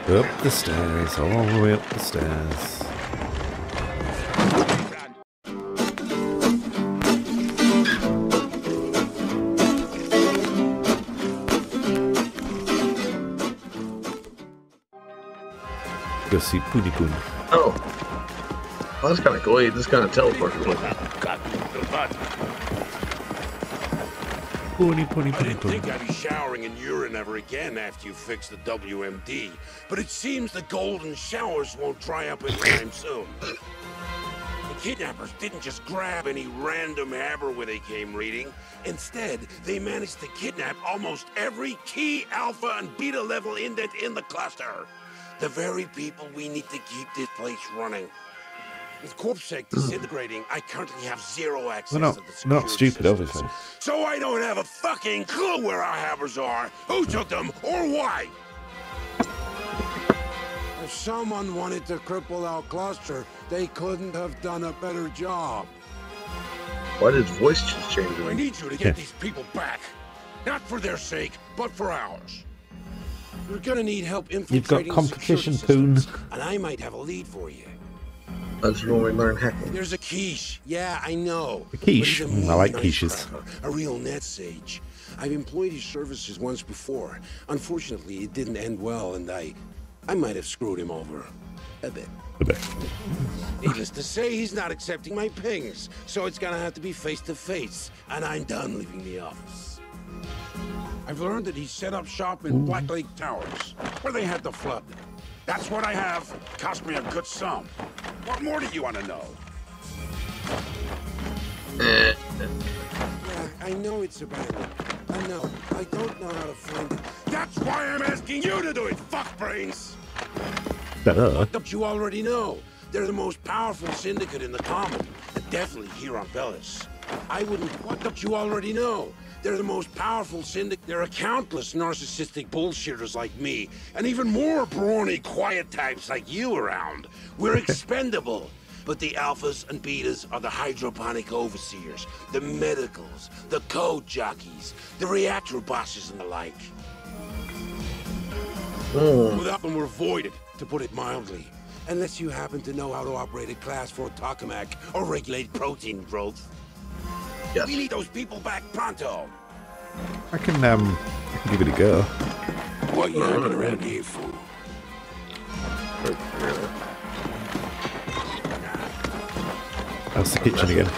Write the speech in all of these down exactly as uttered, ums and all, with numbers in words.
Up the stairs, all the way up the stairs. Go see Poonie Poon. Oh. Well, that's kind of cool. He just kind of teleported with it. Poonie, Poonie, I Poonie, didn't think Poonie. I'd be showering in urine ever again after you fix the W M D, but it seems the golden showers won't dry up anytime soon. The kidnappers didn't just grab any random haber they came reading. Instead, they managed to kidnap almost every key alpha and beta level indent in the cluster. The very people we need to keep this place running. With CorpSec disintegrating, I currently have zero access Well, not, to the not security stupid, systems. obviously. So I don't have a fucking clue where our havers are, who took them, or why. If someone wanted to cripple our cluster, they couldn't have done a better job. Why did his voice just change? I need you to get these people back. Not for their sake, but for ours. We're gonna need help infiltrating You've got competition, the security systems, Poon. and I might have a lead for you. That's when we learn hacking. There's a quiche. Yeah, I know. A quiche? But he's a Mm, I like nice quiches. cracker, a real net sage. I've employed his services once before. Unfortunately, it didn't end well, and I... I might have screwed him over. A bit. A bit. Needless to say, he's not accepting my pings, so it's gonna have to be face-to-face, and I'm done leaving the office. I've learned that he set up shop in Black Lake Towers, where they had the flood. That's what I have. Cost me a good sum. What more do you want to know? Eh. Yeah, I know it's abandoned. I know. I don't know how to find it. That's why I'm asking you to do it, fuckbrains! Better. Don't you already know? They're the most powerful syndicate in the Common, and definitely here on Bellis. I wouldn't... What don't you already know? They're the most powerful syndicate. There are countless narcissistic bullshitters like me, and even more brawny, quiet types like you around. We're expendable. But the alphas and betas are the hydroponic overseers, the medicals, the code jockeys, the reactor bosses and the like. Mm. Without them, we're voided, to put it mildly. Unless you happen to know how to operate a class four tokamak or regulate protein growth. Yes. We need those people back pronto. I can, um, I can give it a go. What you hanging around here for? That's the kitchen again.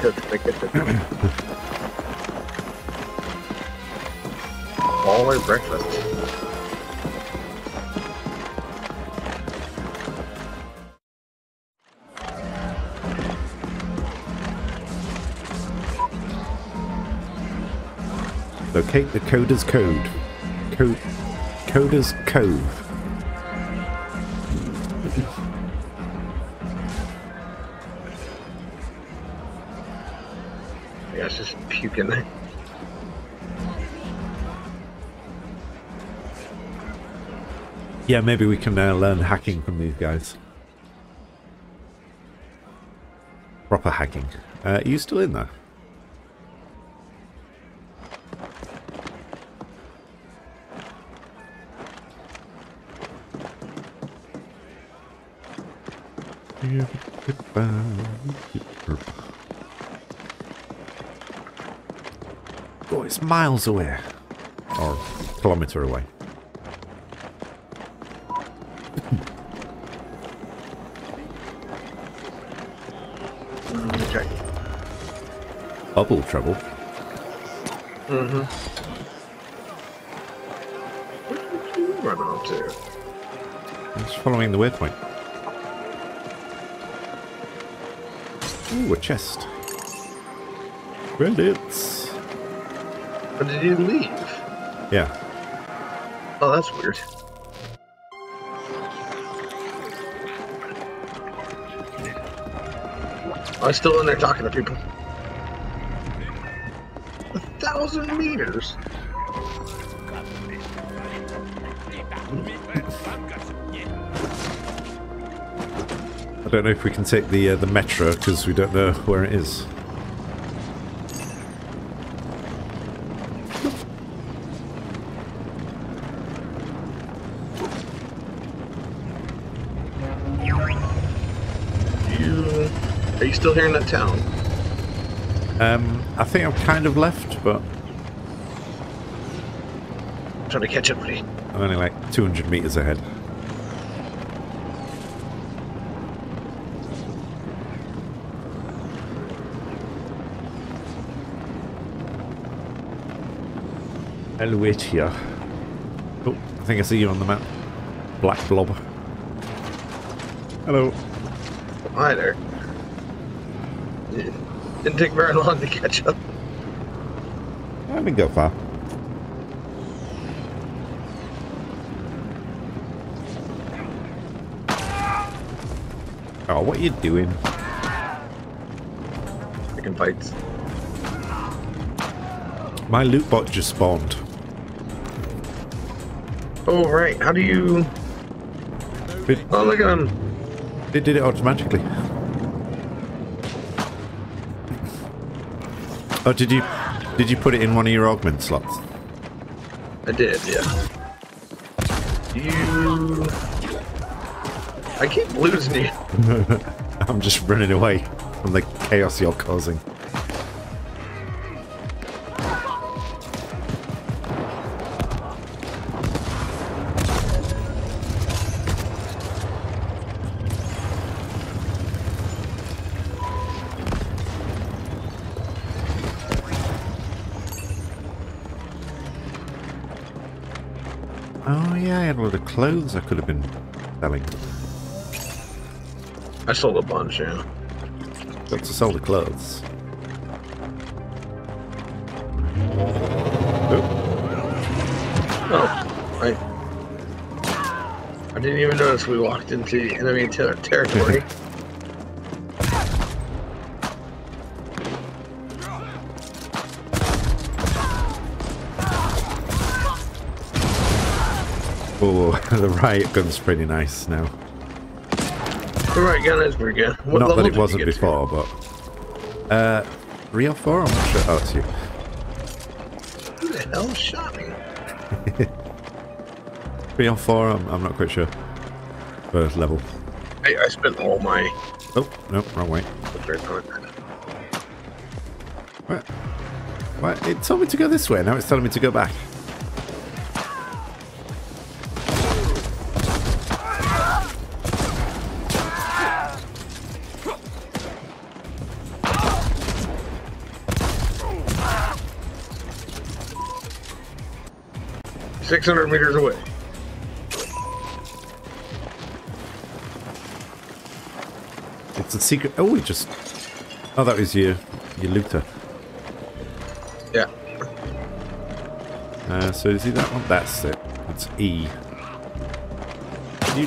All our breakfast. Locate the Coder's Code. Co Coder's Cove. Yeah, it's just puking there. Yeah, maybe we can uh, learn hacking from these guys. Proper hacking. Uh, are you still in there? Oh, it's miles away. Or a kilometre away. Okay. Bubble trouble. Mm-hmm. What are you running up to? It's following the waypoint. Ooh, a chest. Credits. But did you leave? Yeah. Oh, that's weird. I was still in there talking to people. A thousand meters. I don't know if we can take the uh, the metro because we don't know where it is. Are you still here in that town? Um, I think I'm kind of left, but I'm trying to catch up with you. I'm only like two hundred meters ahead. I'll wait here. Oh, I think I see you on the map. Black blob. Hello. Hi there. It didn't take very long to catch up. I didn't go far. Oh, what are you doing? Picking fights. My loot bot just spawned. Oh, right. How do you... It, Oh, look at him. it did it automatically. Oh, did you did you put it in one of your augment slots? I did, yeah. You... I keep losing you. I'm just running away from the chaos you're causing. Oh yeah, I had a lot of clothes I could have been selling. I sold a bunch, yeah. Got to sell the clothes. Oh, Oh, I... I didn't even notice we walked into enemy ter territory. oh the riot gun's pretty nice now. The right gun is pretty good. What Not that level it did you wasn't get to? before, but... Uh, three or four? I'm not sure. Oh, it's you. Who the hell shot me? Three or four? I'm, I'm not quite sure. First level. I, I spent all my... Oh, no, wrong way. What? What? It told me to go this way, now it's telling me to go back. six hundred meters away. It's a secret... Oh, we just... Oh, that was your, your looter. Yeah. Uh, so is he that one? That's it. It's E. You...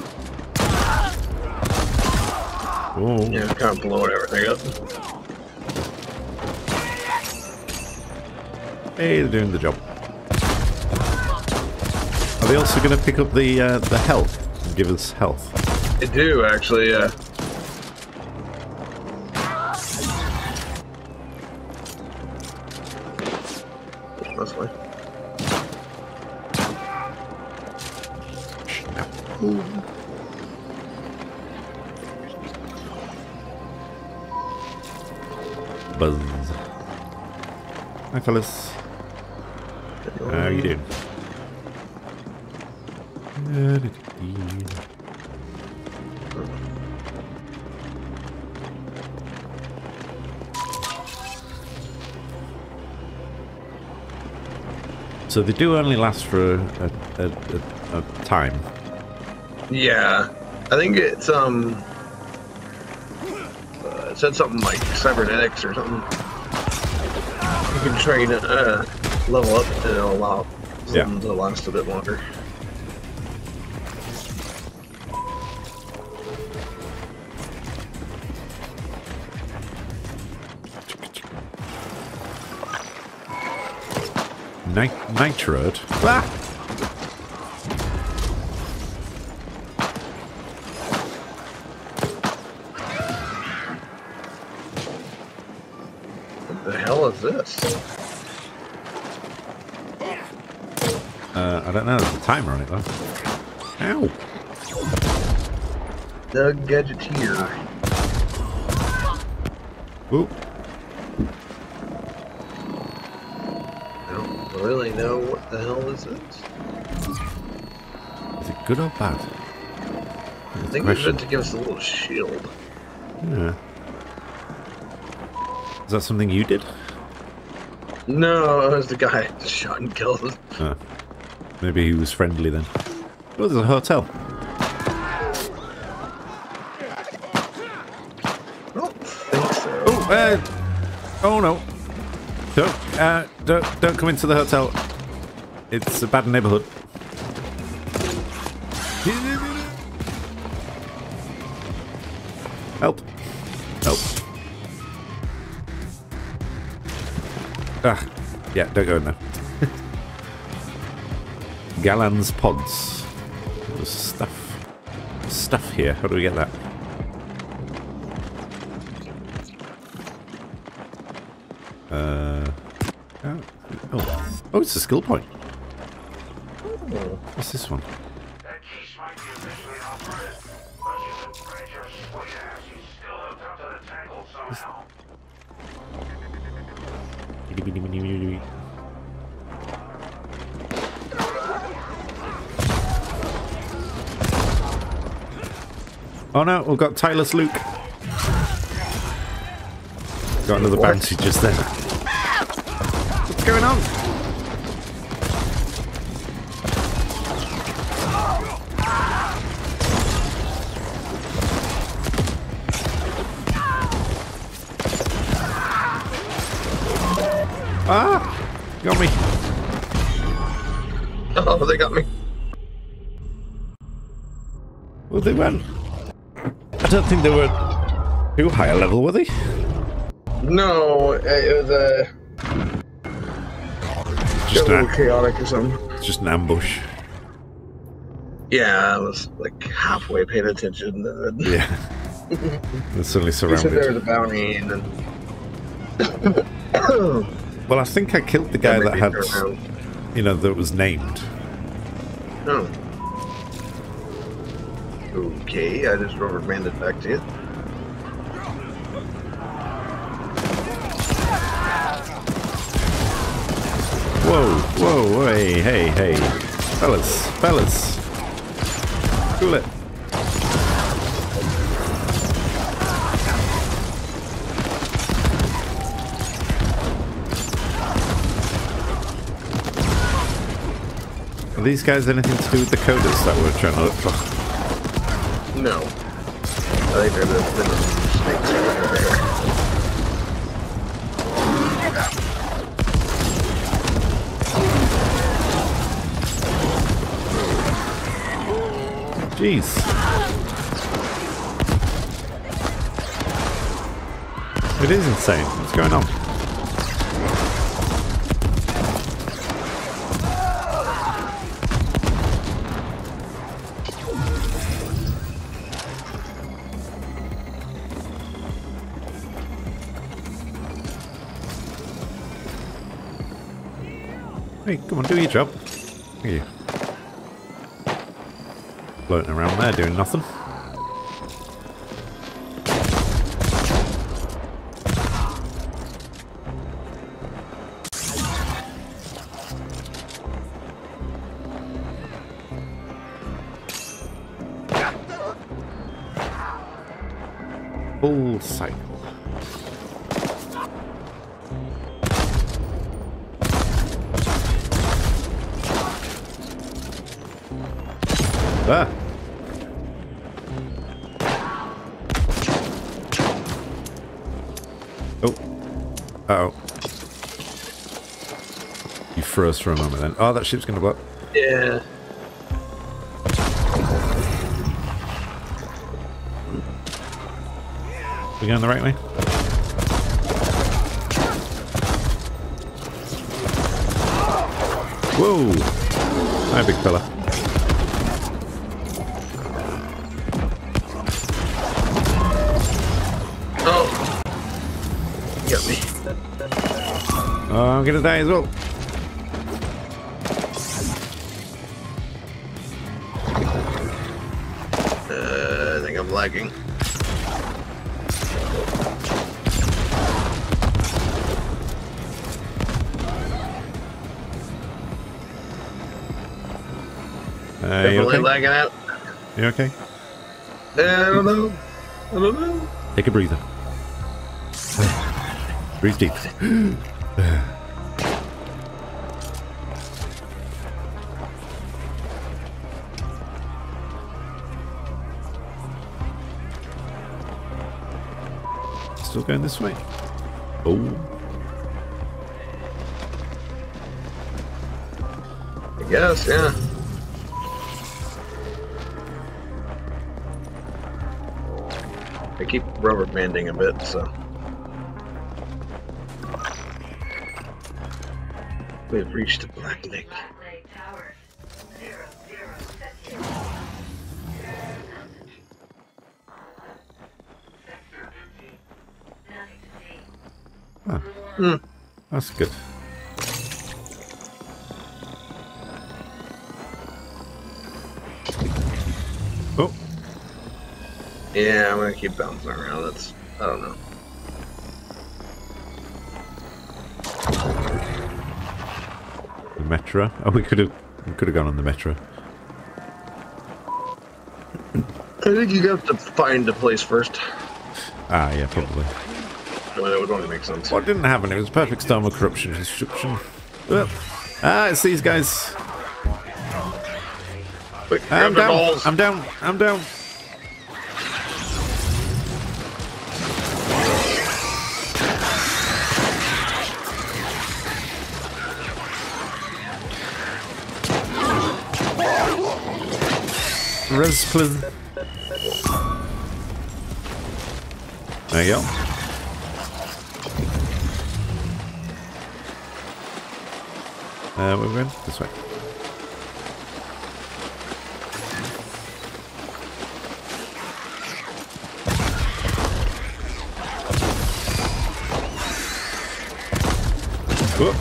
Oh. Yeah, kind of blowing everything up. Hey, they're doing the job. Are they also going to pick up the uh, the health and give us health? They do, actually, yeah. This way. Ooh. Buzz. Hi, fellas. How you doing? So they do only last for a, a, a, a time. Yeah, I think it's um, uh, it said something like cybernetics or something. You can train it, uh, level up, and it'll allow something Yeah. to last a bit longer. Nit nitrode. Ah! What the hell is this? Uh, I don't know. There's a timer on it though. Ow! The Gadgeteer. Ooh. I don't really know what the hell this is. Is it good or bad? I think it's meant to give us a little shield. Yeah. Is that something you did? No, it was the guy that shot and killed. Oh. Maybe he was friendly then. Oh, there's a hotel. I don't think so. Oh, uh, oh no. Don't, uh, don't, don't come into the hotel. It's a bad neighborhood. Help. Help. Ah, yeah, don't go in there. Galan's pods. There's stuff. Stuff here. How do we get that? Uh. Oh, oh. oh it's a skill point. What's this one? Oh no, we've got Tyler's Luke. Got another What? bounty just there. What's going on? Ah! Got me. Oh, they got me. Well, they went. I don't think they were too high a level, were they? No, it was a Just a little an, chaotic or something. just an ambush. Yeah, I was like halfway paying attention. And then Yeah. They're suddenly we said there was surrounded. a bounty, and then Well, I think I killed the guy made that me had, turn around. you know, that was named. Oh. Okay, I just rubber banded back to you. Whoa, whoa, hey, hey, hey. Fellas, fellas. Cool it. Are these guys anything to do with the coders that we're trying to look for? No. I think they're the venom snakes over there. Jeez. It is insane. What's going on? Hey, come on, do your job. Look at you. Floating around there doing nothing. Full cycle. Ah. Oh. Uh-oh. You froze for a moment then. Oh, that ship's gonna blow up. Yeah. We going the right way? Whoa! Hi, big fella. Oh. You got me. Oh, I'm gonna die as well. Uh, I think I'm lagging. Definitely okay? lagging out. You okay? I don't know. I don't know. Take a breather. Breathe deep. Still going this way. Oh. I guess, yeah. I keep rubber banding a bit, so. We've reached the Black Lake. Ah, Hmm. that's good. Oh. Yeah, I'm gonna keep bouncing around. That's, I don't know. The metro. Oh, we could have we could have gone on the metro. I think you have to find a place first. Ah, yeah, probably. Well, that would only make sense. What didn't happen? It was a perfect storm of corruption and destruction. Oh. Ah, it's these guys. Quick, I'm grab their down. balls. I'm down. I'm down. Res, please. There you go. Uh, we're going this way. Whoop.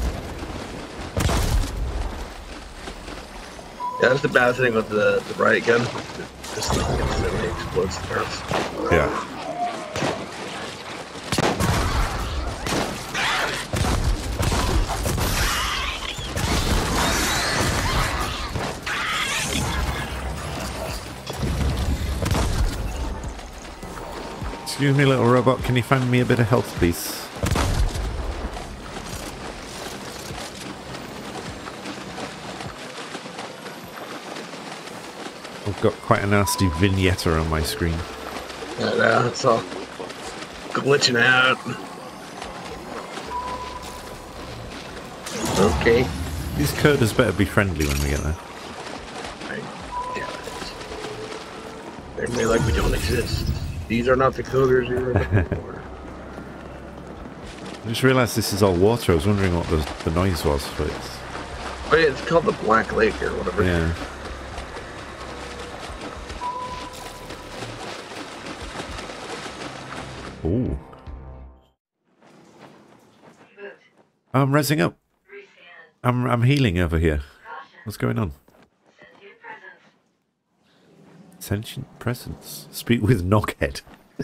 Yeah, that's the bad thing with the, the riot gun. This thing instantly explodes the barrels. Yeah. Excuse me, little robot. Can you find me a bit of health, please? I've got quite a nasty vignette on my screen. And, uh, it's all glitching out. Okay. These coders better be friendly when we get there. I, yeah, they're made like we don't exist. These are not the coders you were looking for. I just realised this is all water. I was wondering what the, the noise was for it. But it's called the Black Lake or whatever. Yeah. Ooh. I'm rezzing up. I'm I'm healing over here. What's going on? Sentient presence. Speak with Noghead.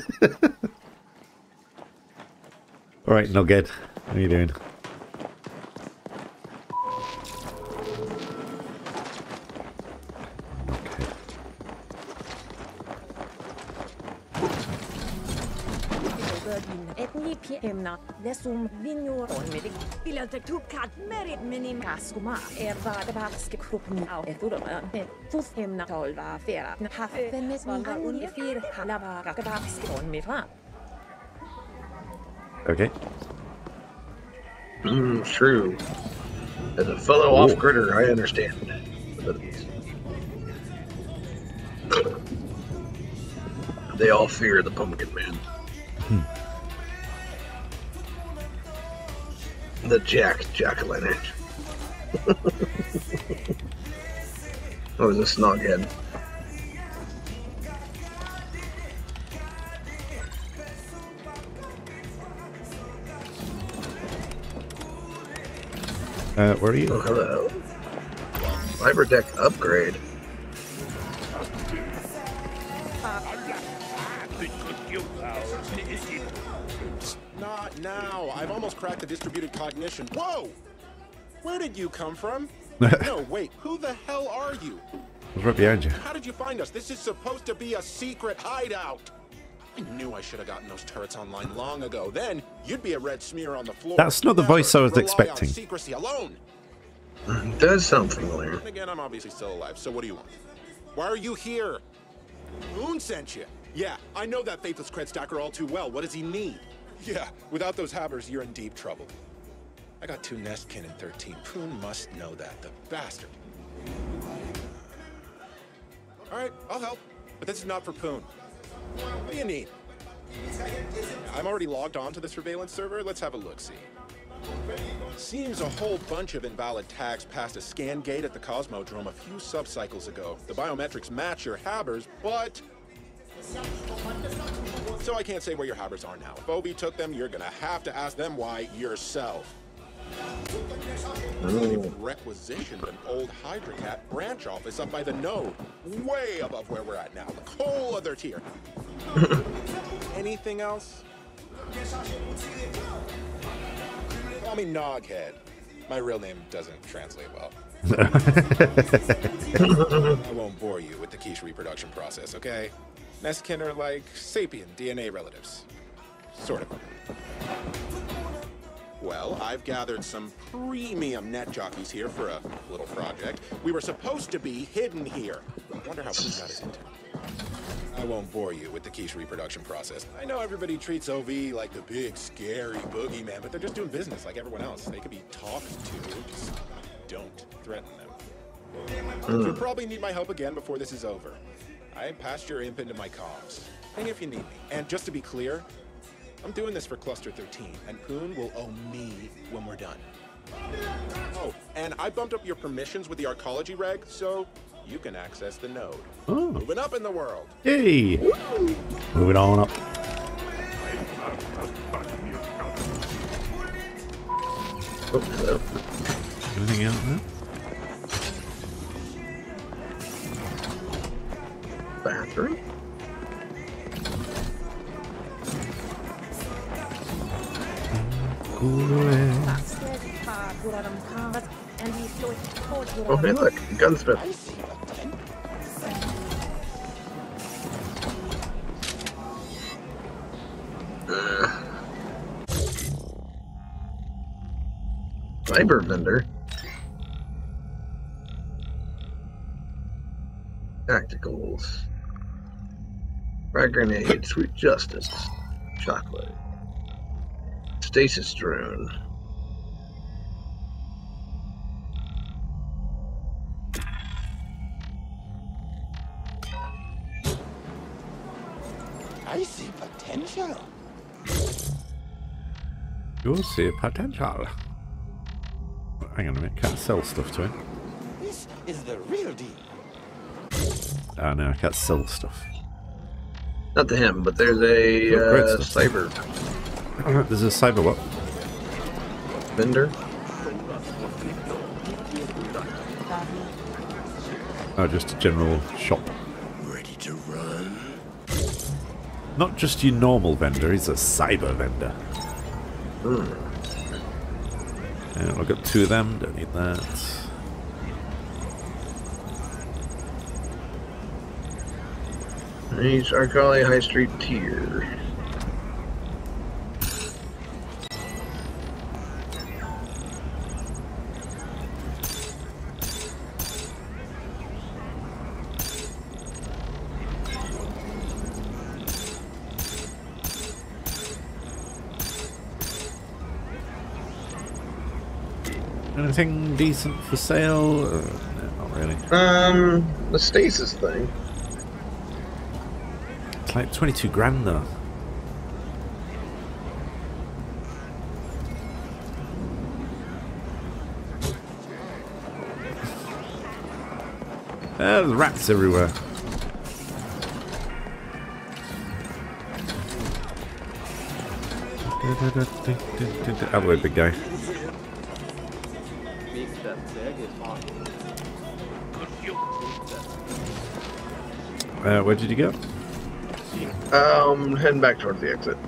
Alright, Noghead. How are you doing? Noghead. Etni piemna desum vinjor onmedig bilte tukat merit minim kaskuma erva de baske krupni au eturma fus emna tolva fera haf femis valva unifir halava gakabaske onmifra. Okay. Mm, true. As a fellow Ooh. off-gridder, I understand. They all fear the Pumpkin Man. Hmm. The Jack Jack-o'-lantern. Oh, it was a snoghead. Uh, where are you? Oh, hello. Fiber deck upgrade. Not now. I've almost cracked the distributed cognition. Whoa! Where did you come from? No, wait. Who the hell are you? was right behind you. How did you find us? This is supposed to be a secret hideout. I knew I should have gotten those turrets online long ago. Then you'd be a red smear on the floor. That's not the Never voice I was rely expecting. On secrecy alone. It does sound familiar. And again, I'm obviously still alive, so what do you want? Why are you here? Moon sent you. Yeah, I know that faithless cred stacker all too well. What does he need? Yeah, without those hammers, you're in deep trouble. I got two Nestkin in thirteen. Poon must know that, the bastard. All right, I'll help, but this is not for Poon. What do you need? I'm already logged on to the surveillance server. Let's have a look-see. Seems a whole bunch of invalid tags passed a scan gate at the Cosmodrome a few sub-cycles ago. The biometrics match your habbers, but... So I can't say where your habbers are now. If Obi took them, you're gonna have to ask them why yourself. They've requisitioned an old Hydra Cat branch office up by the node, way above where we're at now, the whole other tier. Anything else? Call me Noghead. My real name doesn't translate well. I won't bore you with the quiche reproduction process, okay? Nestkin are like sapien D N A relatives. Sort of. Well, I've gathered some premium net jockeys here for a little project. We were supposed to be hidden here. I wonder how Poon got us into. I won't bore you with the quiche reproduction process. I know everybody treats O V like the big, scary boogeyman, but they're just doing business like everyone else. They could be talked to, just don't threaten them. Mm. You'll probably need my help again before this is over. I passed your imp into my comms. Hang if you need me. And just to be clear, I'm doing this for Cluster thirteen, and Poon will owe me when we're done. Oh, and I bumped up your permissions with the arcology reg, so you can access the node. Oh. Moving up in the world. Hey! Moving on up. Oh, hello. Anything else there? Bathroom? Oh, hey, look, gunsmith. Uh, cyber vendor. Tacticals. Frag grenade, sweet justice. Chocolate. Stasis drone. I see potential. You see potential. Hang on a minute, can't sell stuff to him. This is the real deal. Oh no, I can't sell stuff. Not to him, but there's a Oh, uh, cyber There's a cyber what? vendor. Oh, just a general shop. Ready to run? Not just your normal vendor, he's a cyber vendor. Hmm. And I've got two of them, don't need that. He's Arcali High Street tier. Anything decent for sale? Uh, no, not really. Um, the stasis thing. It's like twenty-two grand though. Ah, there's rats everywhere. Out of the way, big guy. Uh, where did you go? Um, heading back towards the exit.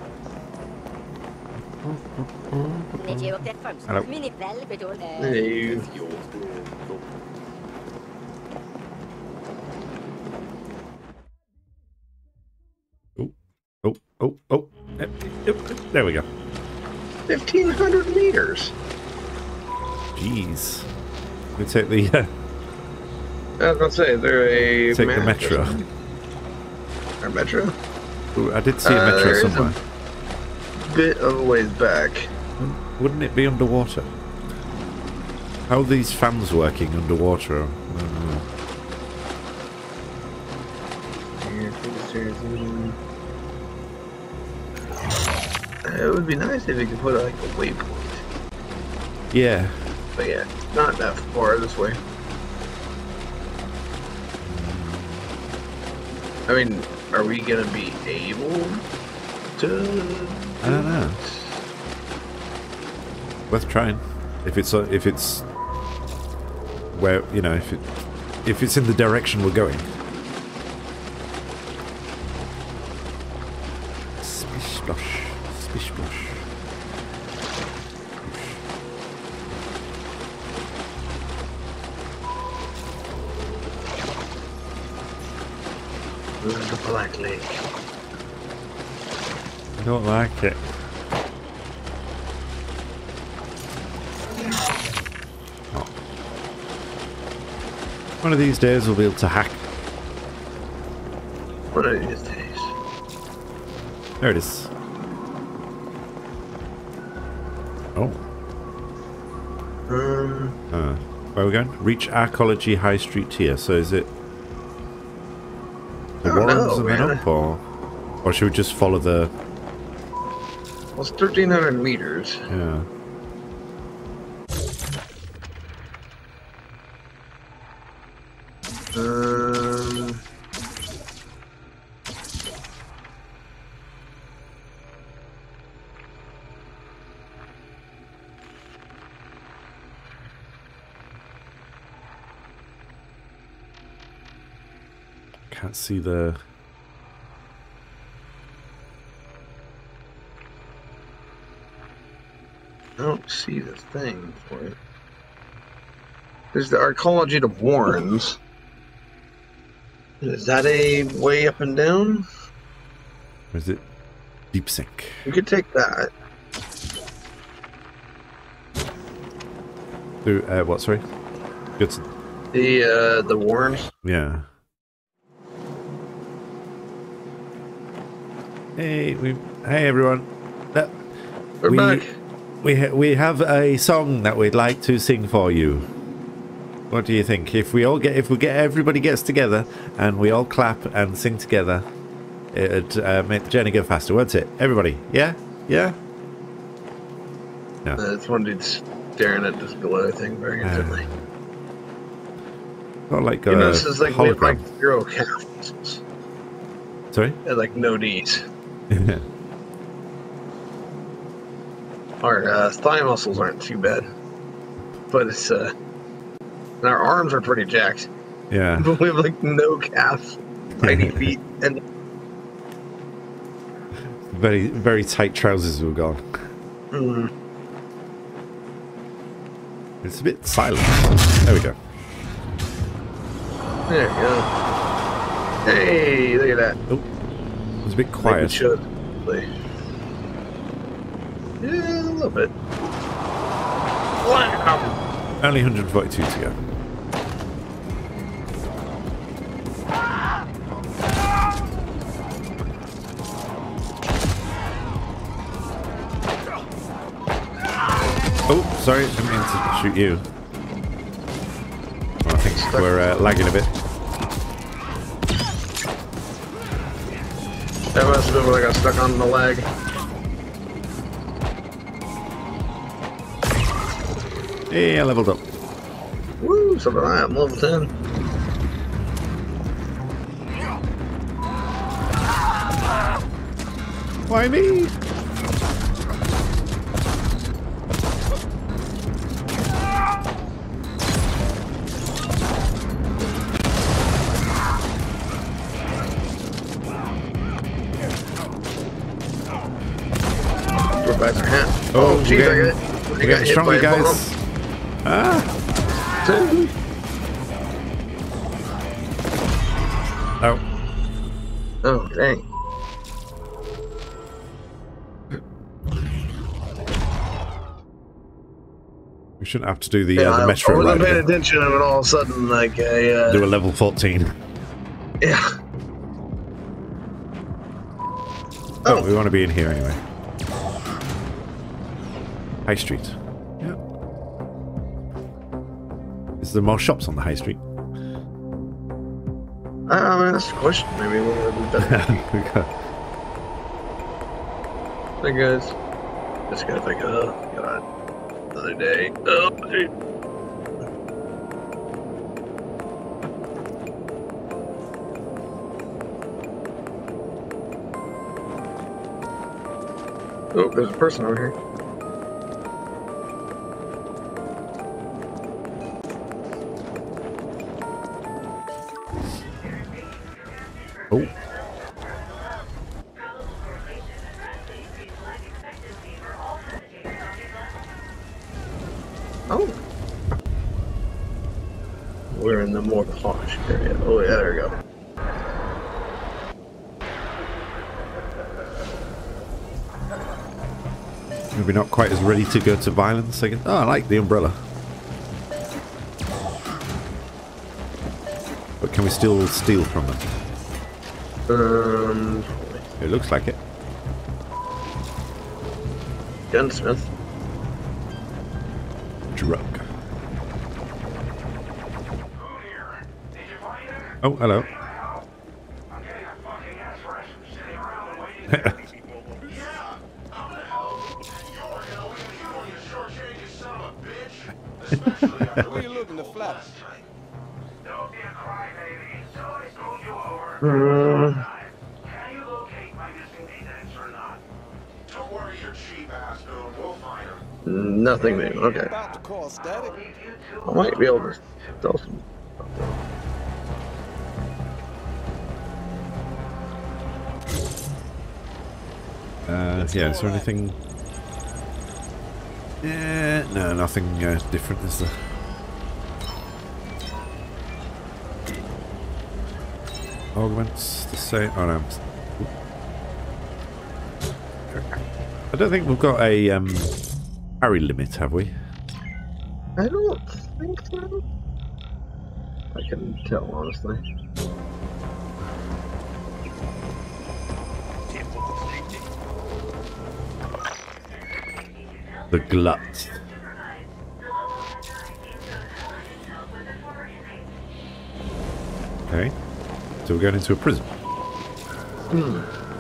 Hello. Hey. Oh, oh, oh. There we go. fifteen hundred meters. Jeez. We take the... Uh, I was going to say, they're a... take the metro. Or metro? Ooh, I did see a Uh, metro there is somewhere. a bit of a ways back. Wouldn't it be underwater? How are these fans working underwater? I don't know. It would be nice if you could put like a waypoint. Yeah. But yeah, not that far this way. I mean, are we gonna be able to? I don't know. Worth trying. If it's uh, if it's where you know if it if it's in the direction we're going. Splish splosh, splish splosh. The Black Lake. I don't like it. Oh. One of these days we'll be able to hack. One of these days. There it is. Oh. Um. Uh, where are we going? Reach Arcology High Street tier. So is it the I don't Warrens know, and then man. up, or or should we just follow the? Well, it's thirteen hundred meters. Yeah. Um. Can't see the. I don't see the thing for it. There's the Arcology to Warrens. Is that a way up and down? Or is it deep sink? We could take that. Through uh, what? Sorry. Good. The uh, the Warrens. Yeah. Hey, we. Hey, everyone. Uh, We're we, back. We ha we have a song that we'd like to sing for you. What do you think? If we all get, if we get, everybody gets together and we all clap and sing together, it'd uh, make the journey go faster, won't it? Everybody, yeah, yeah. No. Uh, it's one dude staring at this glow thing very intently. Not like You a know, this is like we have hologram. like zero calf muscles. Sorry. And like no knees. Our uh, thigh muscles aren't too bad, but it's uh, and our arms are pretty jacked. Yeah. But we have like no calves, tiny feet, and Very, very tight trousers we've got. mm, It's a bit silent. There we go. there you go. Hey, look at that. Oh, it was a bit I think we quiet. should. Like, yeah, a little bit. Wow. Only one hundred forty-two to go. Oh, sorry, didn't mean to shoot you. Well, I think we're uh, lagging a bit. That must have been when I got stuck on the lag. Hey, I leveled up. Woo, so did I. I'm level ten. Why me? We're back to hat. Oh, geez, we're I getting, got, I we're got getting hit stronger, by a guys. bomb. Ah! Oh. Oh. Oh, dang. We shouldn't have to do the, yeah, uh, the I, metro I wasn't ride paying again. attention, and all of a sudden, like, a, uh, Do a level fourteen. yeah. Oh, Oh. we want to be in here anyway. High Street. Yeah. Is there more shops on the High Street? I mean, that's the question. Maybe we'll be better. Hey guys. Just gotta pick it up. God. Another day. Oh, dude. Oh, there's a person over here. Oh. Oh. We're in the more posh area. Oh yeah, there we go. Maybe not quite as ready to go to violence again. Oh, I like the umbrella. But can we still steal from them? Um, It looks like it. gunsmith. Drug. Oh, hello. Who you looking to flat? Don't be a crybaby, so I screwed you over. Uh, Can you locate my missing D-Nets or not? Don't worry your cheap ass, dude. We'll find him. nothing new. Okay. About to call static. I might be able to sell some. Uh, yeah, is there anything... Yeah, no, nothing uh, different, is there? Augments, the same... Oh, no. I don't think we've got a um, carry limit, have we? I don't think so. I can tell, honestly. The glut. Okay. So we're going into a prison. Hmm.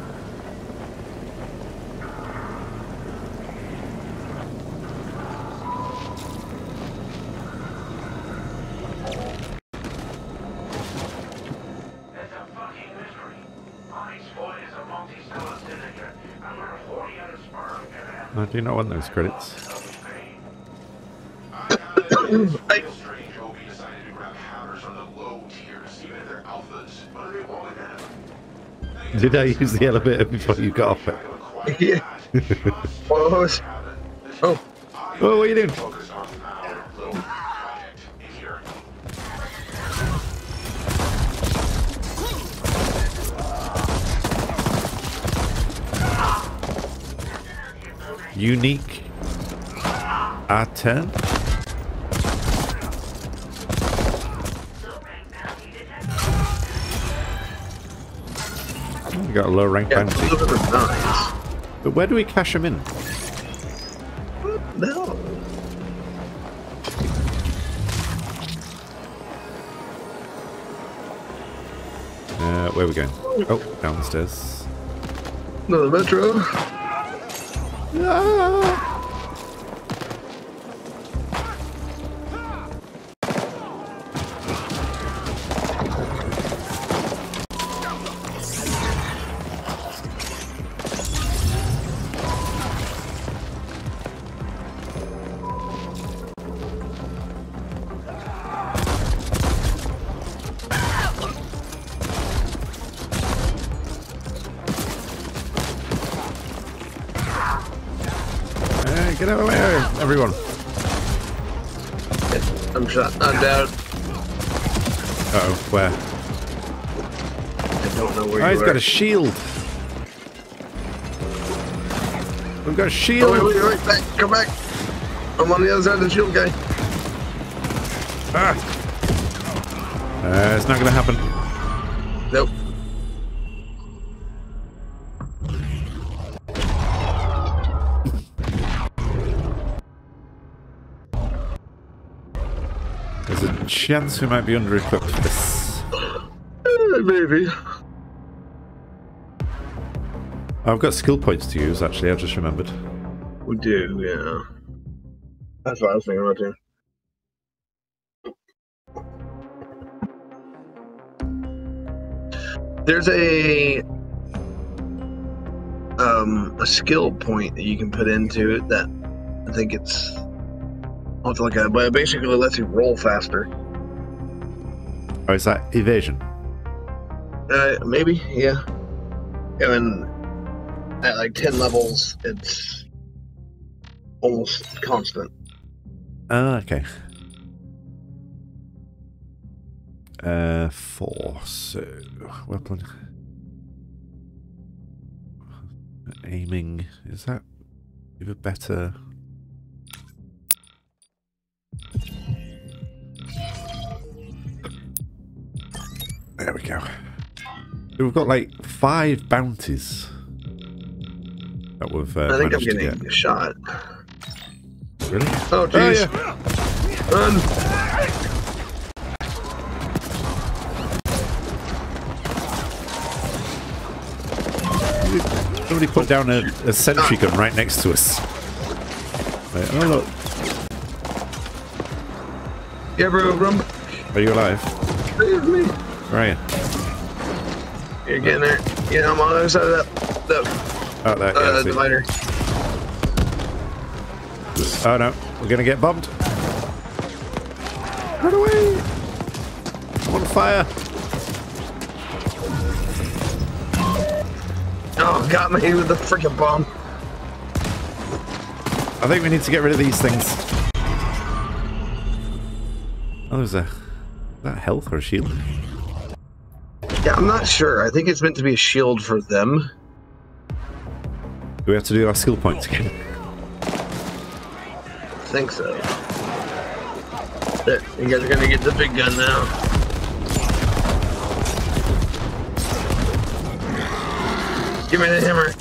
It's a fucking mystery. Onyx Boy is a multi-stellar syndicate, and we're forty other sperm and I do not want those credits. I, Strange Obi decided to grab hammers from the low tiers, even if they're alphas. What are they wanting at? Did I use the elevator before you got off it? yeah. What was? Oh. Oh, what are you doing? Focus on our little project in here. Unique A ten? We got a low rank Yeah, bounty. those are nice. But where do we cash them in? No. Uh, where are we going? Oh, downstairs. No, the metro. Ah! Hey, get out of the way, everyone. I'm shot. I'm down. Uh oh, where? I don't know where Oh, you he's are. got a shield. We've got a shield. Oh, wait, wait, wait, back. Come back. I'm on the other side of the shield guy. Ah. Uh, it's not going to happen. Nope. There's a chance we might be under-equipped for this. Uh, maybe. I've got skill points to use, actually, I just remembered. We do, yeah. That's what I was thinking about too. There's a um a skill point that you can put into it that I think it's I'll have to look at it, but it basically lets you roll faster. Oh, is that evasion? Uh, maybe, yeah. And at like ten levels, it's almost constant. Ah, okay. Uh, four, so... Weapon... Aiming... Is that... even better... There we go. So we've got like five bounties that we've uh, I think I'm managed to getting get. a shot. Really? Oh, jeez. Oh, Run! Somebody put down a, a sentry gun right next to us. Wait, oh look. Yeah, bro, run. Are you alive? Save me. Where are you? You're getting there. Yeah, I'm on the other side of that, that Oh, that, yeah, uh, I see. divider. Oh no, we're gonna get bombed. Run away! I'm on fire! Oh, got me with the freaking bomb. I think we need to get rid of these things. Oh, there's a... Is that health or a shield? Yeah, I'm not sure. I think it's meant to be a shield for them. Do we have to do our skill points again? I think so. But you guys are gonna get the big gun now. Give me the hammer.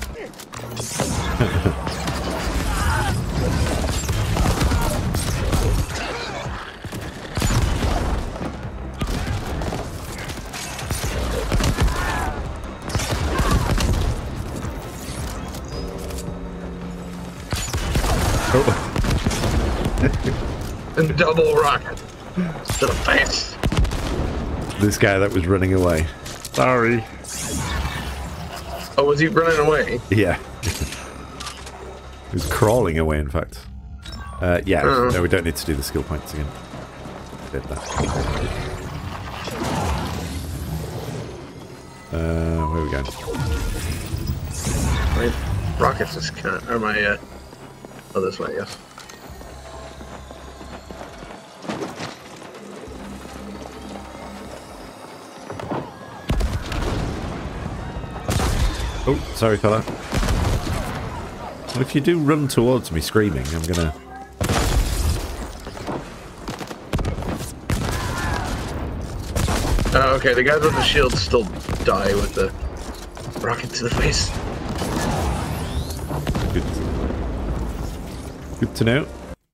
And double rocket to the face. This guy that was running away. Sorry. Oh, was he running away? Yeah. He was crawling away, in fact. Uh, yeah, Uh-oh. no, we don't need to do the skill points again. Did that. Uh, where are we going? My rockets just kind of, or my, uh, oh, this way, yes. Oh, sorry, fella. Well, if you do run towards me screaming, I'm gonna... Oh, okay, the guys with the shields still die with the rocket to the face. Good, Good to know.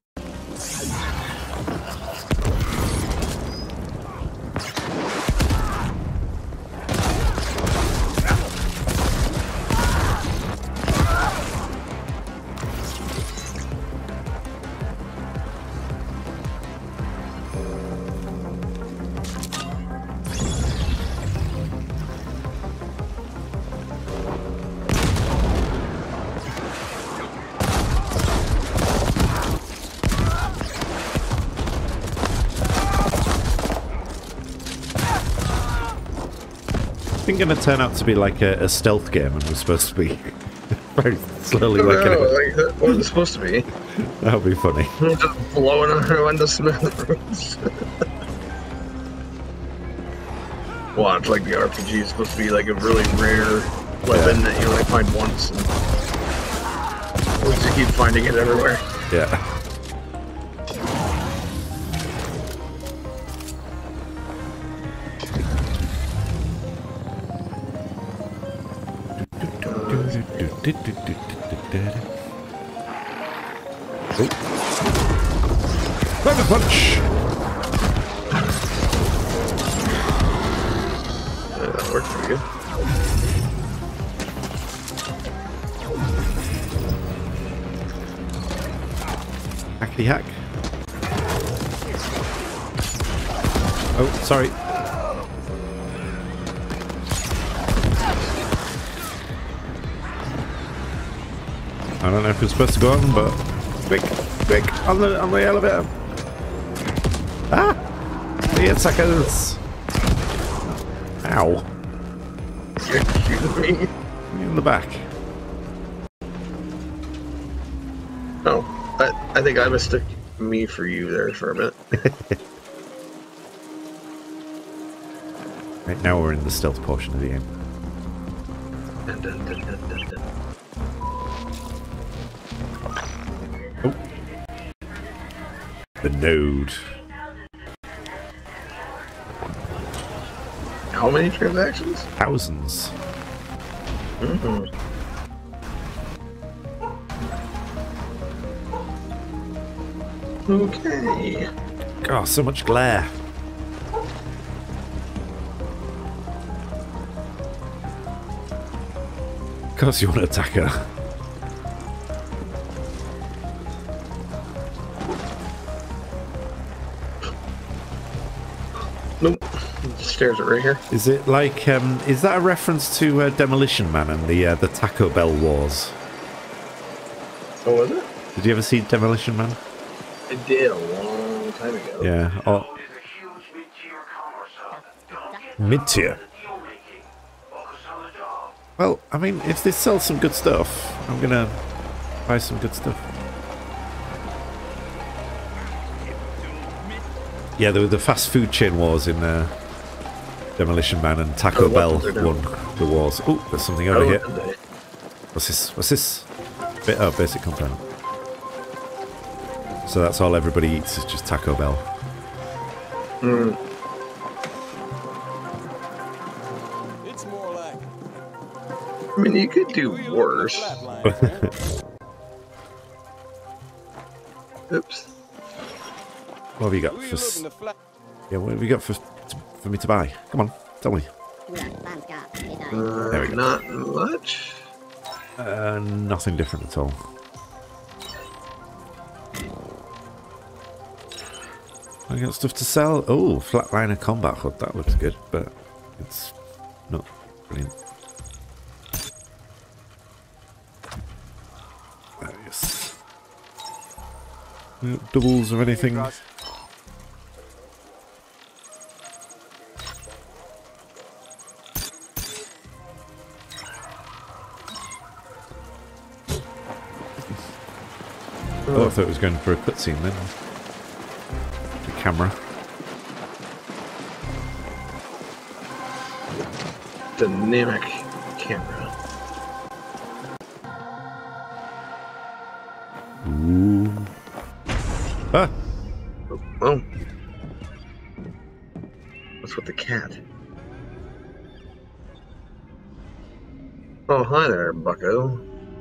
I think going to turn out to be like a, a stealth game, and we're supposed to be very slowly Oh, working no, out. like, that- what it's supposed to be. That would be funny. Just blowing our windows smithereens. Watch, like the R P G is supposed to be like a really rare weapon Yeah. that you only find once. And we just keep finding it everywhere. Yeah. Rabbit punch! Yeah, that worked pretty good. Hackety hack. Oh, sorry. I don't know if it's supposed to go on, but quick, quick, on the on the elevator. Ah! The attackers! Ow. You're shooting me. In the back. Oh, I, I think I mistook me for you there for a minute. Right, now we're in the stealth portion of the game. Dun, dun, dun, dun, dun, dun. Oh. The node. How many transactions? Thousands. Mm-hmm. Okay. God, so much glare. Of course you want to attack her. Nope. Stairs are right here. Is it like, um, is that a reference to uh, Demolition Man and the uh, the Taco Bell Wars? Oh, was it? Did you ever see Demolition Man? I did a long time ago. Yeah. Oh. Mid-tier. Well, I mean, if they sell some good stuff, I'm gonna buy some good stuff. Yeah, there were the fast food chain wars in uh, Demolition Man, and Taco Oh, Bell what won the wars. Oh, there's something over Oh, here. did they? What's this? What's this? Bit, oh, basic component. So that's all everybody eats is just Taco Bell. Mm. It's more like I mean, you could do worse. Oops. What have you got for? s- Yeah, what have you got for for me to buy? Come on, tell me. Uh, There we go. Not much. Uh, nothing different at all. I got stuff to sell. Oh, Flatliner Combat Hood. That looks good, but it's not brilliant. There it is. No doubles or anything. Oh, I thought it was going for a cutscene then. The camera. Dynamic camera. Ooh. Ah! Oh. What's with the cat? Oh, hi there, bucko.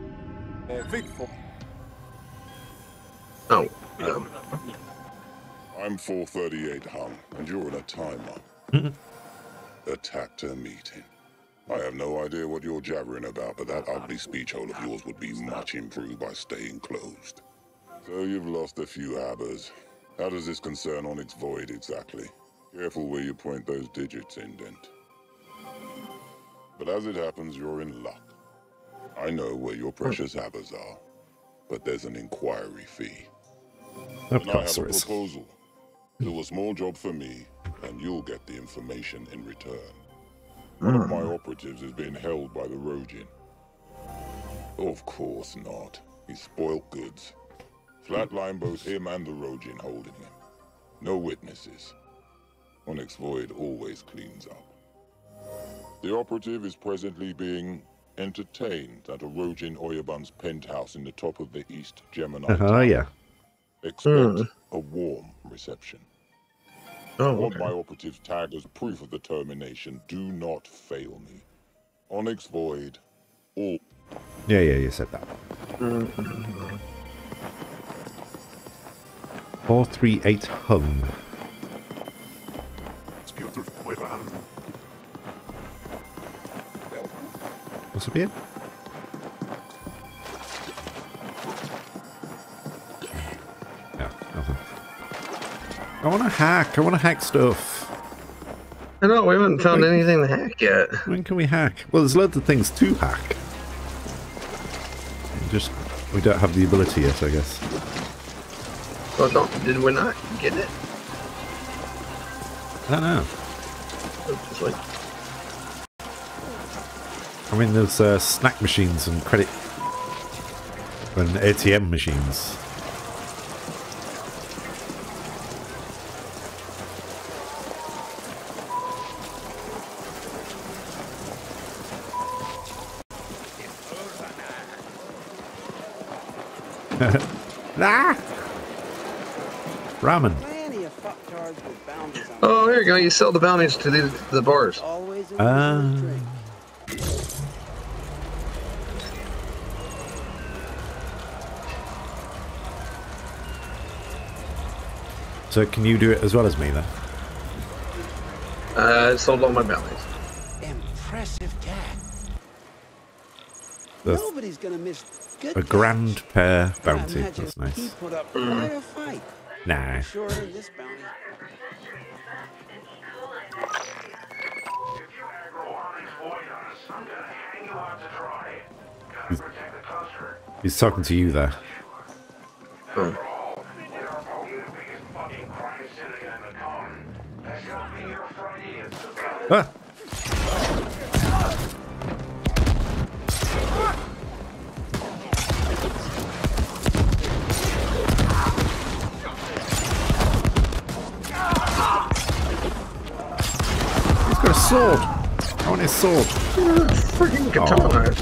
Oh, um, I'm four thirty-eight hung, and you're in a timer. A tactor meeting. I have no idea what you're jabbering about, but that ugly speech hole of yours would be much improved by staying closed. So you've lost a few habbers. How does this concern Onyx Void exactly? Careful where you point those digits, Indent. But as it happens, you're in luck. I know where your precious habbers are, but there's an inquiry fee. Of And I course have a there is. proposal. Do a small job for me, and you'll get the information in return. One of my operatives is being held by the Rogin. Of course not. He's spoilt goods. Flatline both him and the Rogin holding him. No witnesses. Onyx Void always cleans up. The operative is presently being entertained at a Rogin Oyabun's penthouse in the top of the East Gemini Oh, Tower. yeah. Expect Mm. a warm reception. oh, What okay. my operatives tag as proof of the termination. Do not fail me. Onyx Void, all Yeah, yeah, you said that. Mm-hmm. four three eight hung. What's up here? No, nothing. I want to hack. I want to hack stuff. I know, we haven't found when, anything to hack yet. When can we hack? Well, there's loads of things to hack. Just, we don't have the ability yet, I guess. Well, don't, did we not get it? I don't know. Just like... I mean, there's uh, snack machines and credit and A T M machines. Ah! Ramen. Oh, there you go. You sell the bounties to the, the bars. Ah. So can you do it as well as me then? Uh, I sold all my bounties. Impressive cat. That's Nobody's gonna miss good a grand pair bounty. That's nice. He put up quite a fight. Nah. Sure, in this bounty. He's, he's talking to you there. Hmm. Ah! He's got a sword. I want his sword. Freaking katana.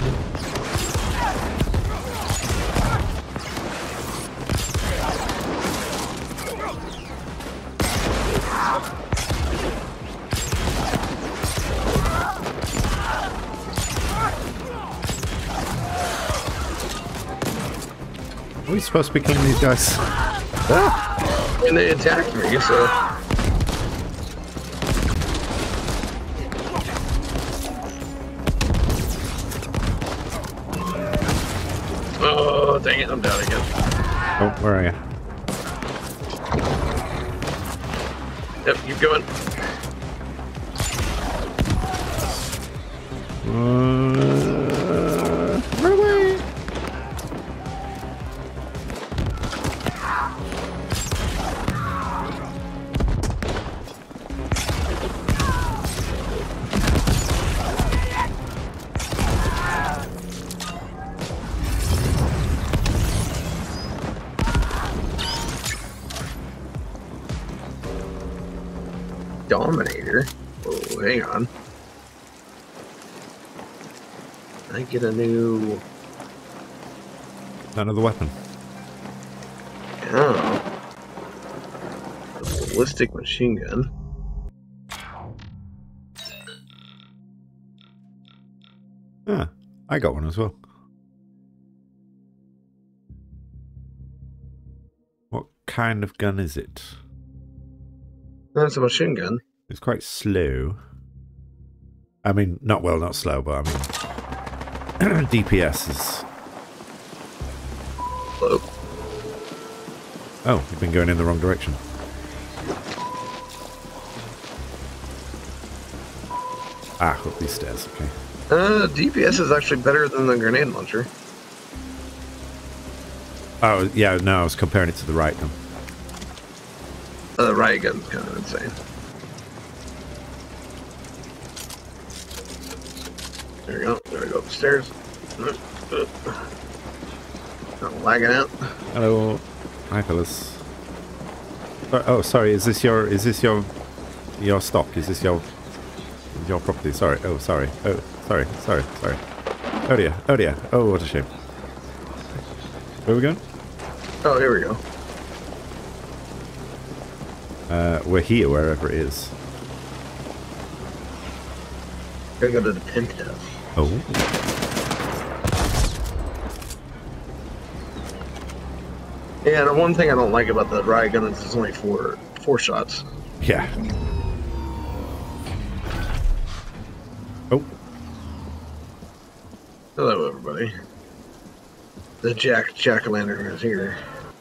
Are we supposed to be killing these guys? Ah! And they attacked me, so... Oh, dang it, I'm down again. Oh, where are you? Yep, keep going. Uh, run away! Dominator? Oh, hang on. I get a new... Another weapon. Oh. A ballistic machine gun. Ah, I got one as well. What kind of gun is it? That's a machine gun. It's quite slow. I mean, not well, not slow, but I mean, D P S is... Low. Oh, you've been going in the wrong direction. Ah, up these stairs, okay. Uh, D P S is actually better than the grenade launcher. Oh, yeah, no, I was comparing it to the right gun. Uh, the riot gun's kind of insane. There we go. There we go upstairs. Not lagging out. Hello. Hi, fellas. Oh, oh, sorry. Is this your? Is this your? Your stock? Is this your? Your property? Sorry. Oh, sorry. Oh, sorry. Sorry. Sorry. Oh dear. Oh dear. Oh, what a shame. Where are we going? Oh, here we go. Uh, we're here, wherever it is. Gotta go to the penthouse. Oh. Yeah, the one thing I don't like about the riot gun is it's only four four shots. Yeah. Oh. Hello, everybody. The Jack Jack-o'-lantern is here.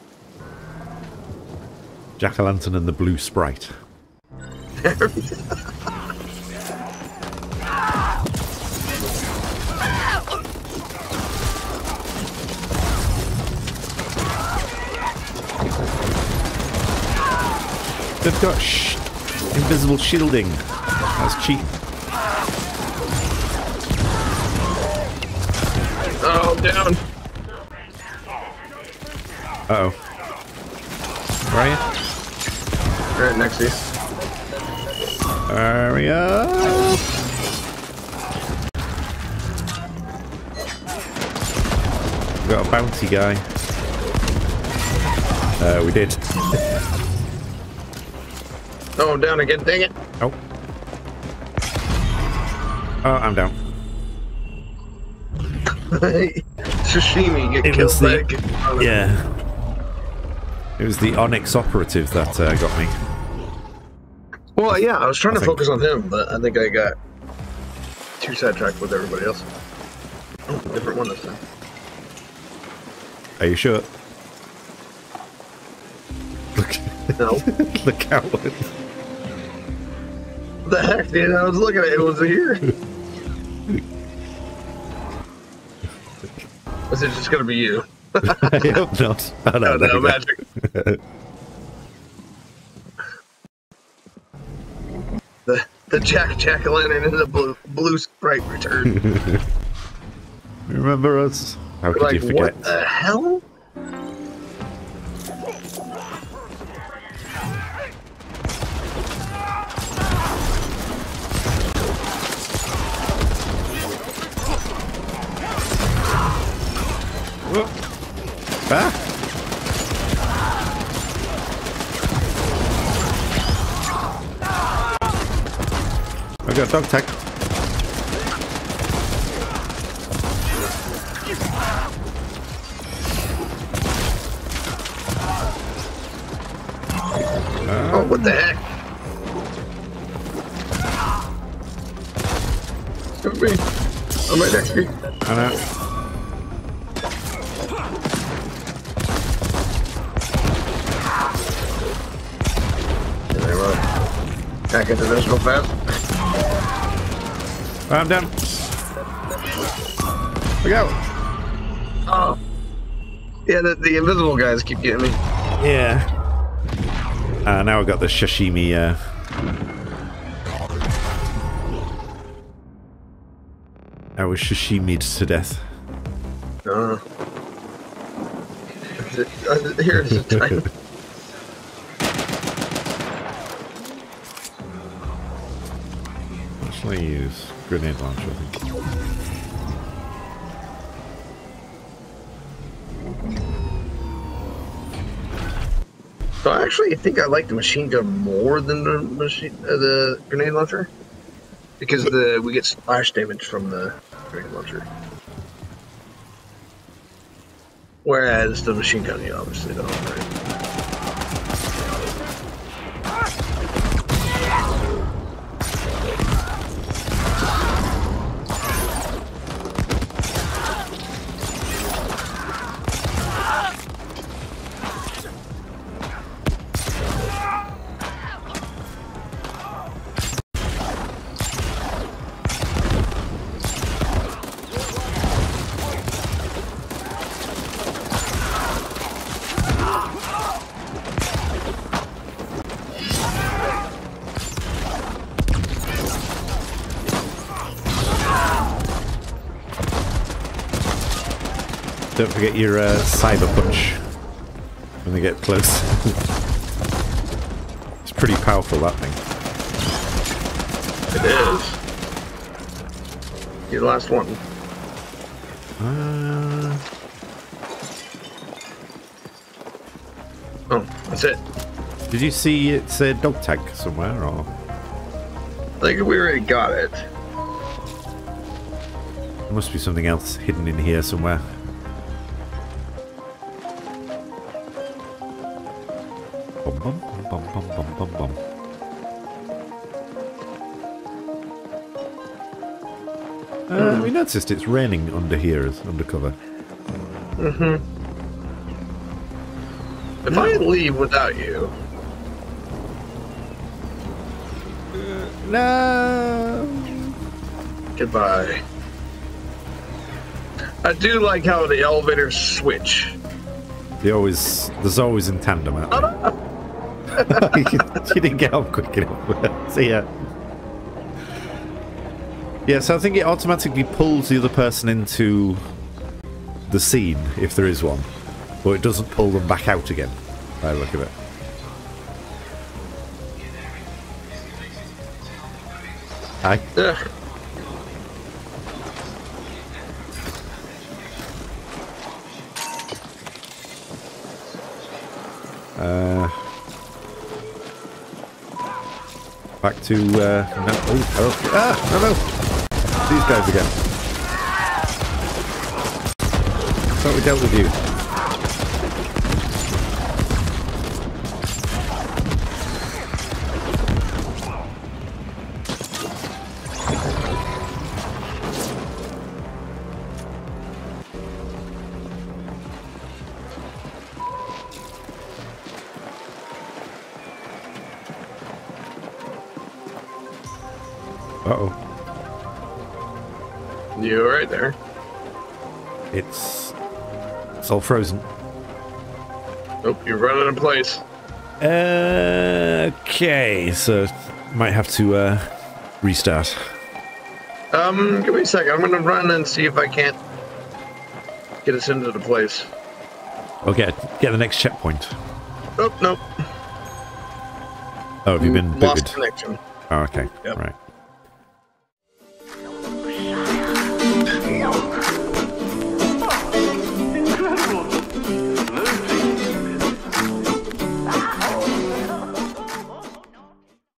Jack-o'-lantern and the blue sprite. They've got sh invisible shielding. That's cheap. Oh, down. Uh oh. Where are you? Right next to you. Hurry up! We got a bounty guy. Uh, we did. Oh, down again, dang it. Oh. Oh, I'm down. Sashimi, get It killed was by the, a kid. yeah. It was the Onyx operative that uh, got me. Well, yeah, I was trying I to think. focus on him, but I think I got too sidetracked with everybody else. Oh, different one this time. Are you sure? Look. No. The coward. What the heck, dude? I was looking at it. It was here. Is it just gonna be you? I hope not. Oh, no, Oh, there no, we go. magic. the the Jack Jack-o'-lantern and the blue blue sprite return. Remember us? How could Like, you forget? what the hell? Whoa. Ah! I got dog tag. Oh, what the heck? It's me. I'm right next to you. I know. There we go. Back into this real fast. I'm down. Look out. Oh. Yeah, the, the invisible guys keep getting me. Yeah. Uh, now I've got the sashimi. Uh... I was sashimi'd to death. Uh, here it is. Time. What shall I use? Grenade launcher, I think. So I actually think I like the machine gun more than the machine, uh, the grenade launcher, because the we get splash damage from the grenade launcher, whereas the machine gun, you obviously don't. Right? Don't forget your uh, cyber punch when they get close. It's pretty powerful, that thing. It is. Your last one. Uh... Oh, that's it. Did you see it said dog tag somewhere, or? I think we already got it. There must be something else hidden in here somewhere. bum, bum, bum, bum, bum. Uh, we noticed it's raining under here as undercover. Mm-hmm. If I leave without you... No. Goodbye. I do like how the elevators switch. They always, there's always in tandem, aren't they? You didn't get up quick enough. See ya. Yeah, so I think it automatically pulls the other person into the scene, if there is one. But it doesn't pull them back out again, by the look of it. Hi. Ugh. Uh, back to, uh, no, oh, oh, ah, no, no, these guys again. Thought we dealt with you. Uh-oh. You right there. It's... It's all frozen. Nope, you're running in place. Uh, okay, so might have to uh, restart. Um, give me a second. I'm gonna run and see if I can't get us into the place. Okay, get the next checkpoint. Nope, nope. Oh, have you been Lost booted? connection. Oh, okay. Yep. Right.